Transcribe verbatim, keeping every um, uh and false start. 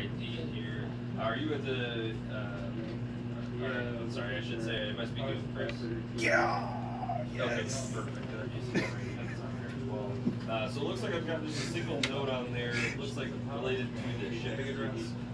I D here. Are you at the? Uh, yeah. Or, sorry, I should say I must be doing first. Yeah. Okay, perfect. Uh, so it looks like I've got just a single note on there. It looks like related to the shipping address.